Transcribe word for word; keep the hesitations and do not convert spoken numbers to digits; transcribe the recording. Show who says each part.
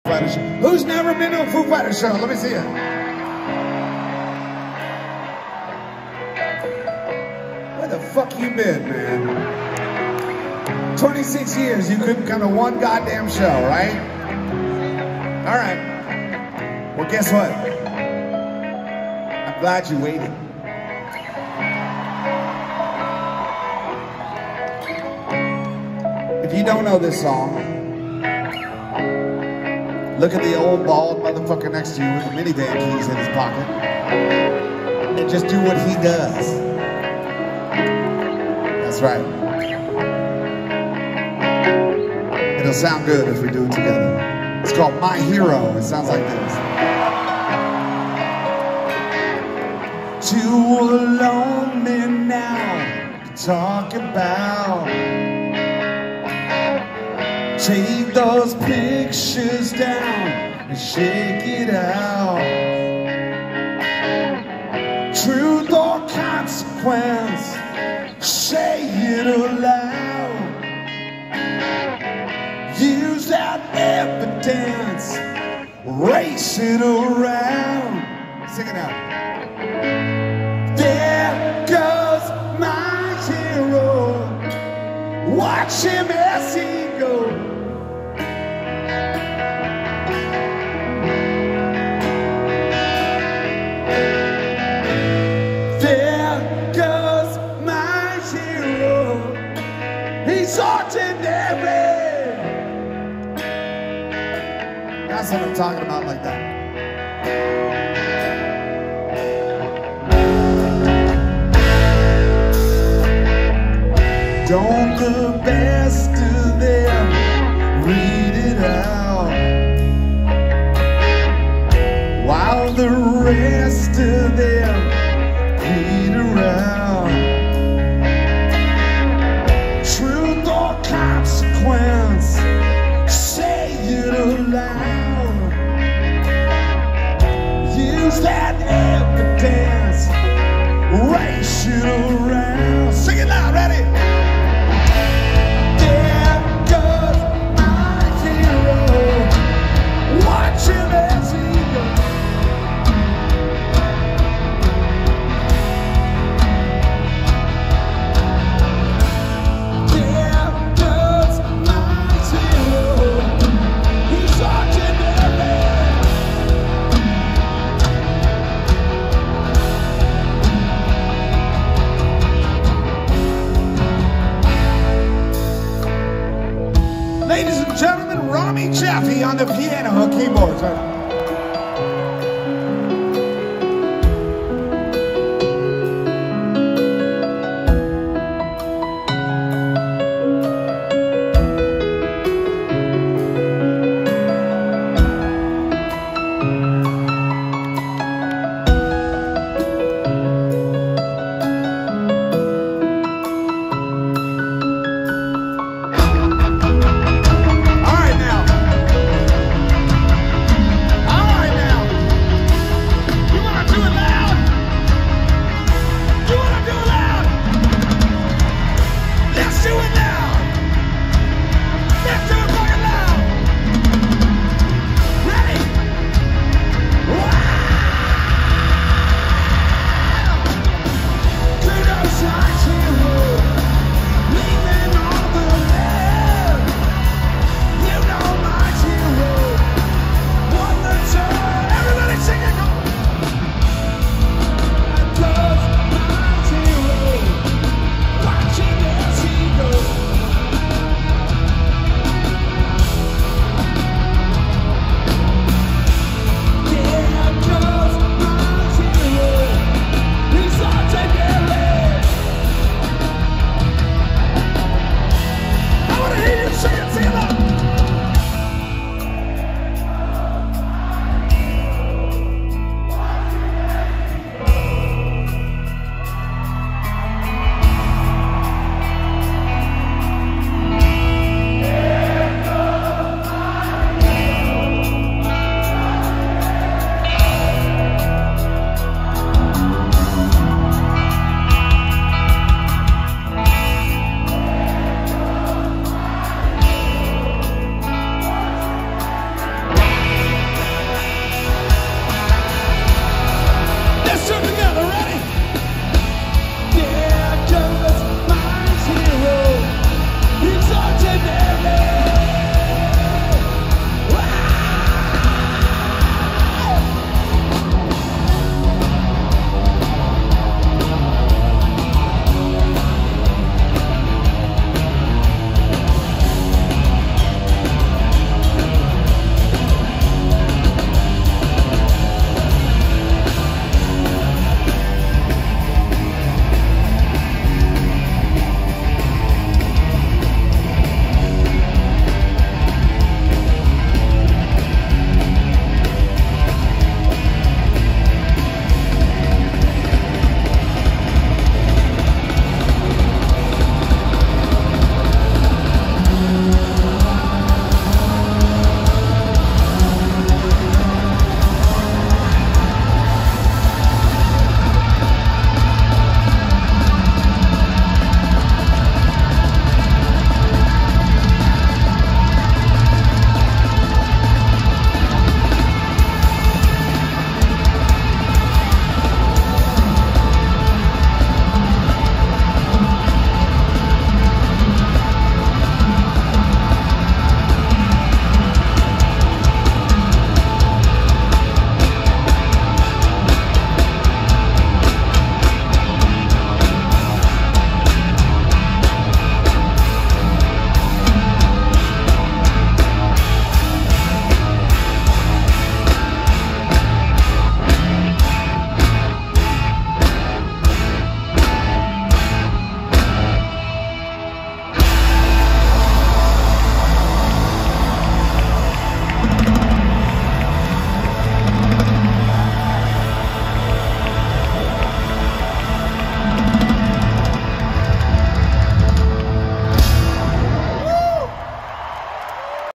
Speaker 1: Fighters show. Who's never been to a Foo Fighters show? Let me see it. Where the fuck you been, man? twenty-six years, you couldn't come to one goddamn show, right? All right. Well, guess what? I'm glad you waited. If you don't know this song, look at the old bald motherfucker next to you with the minivan keys in his pocket and just do what he does. That's right. It'll sound good if we do it together. It's called My Hero. It sounds like this. Too lonely now to talk about. Take those pictures down and shake it out. Truth or consequence, say it aloud. Use that evidence, race it around. Sing it out. There goes my hero. Watch him as he goes. There goes my hero. He's ordinary. That's what I'm talking about, like that. Don't the best of them read it out, while the rest of them beat around. Truth or consequence, say it aloud. Use that evidence, race it around. Sing it loud, ready? There goes my hero. Watch him as he goes. There goes my hero. He's ordinary. Ladies and gentlemen, Rami Jaffe on the piano and keyboards.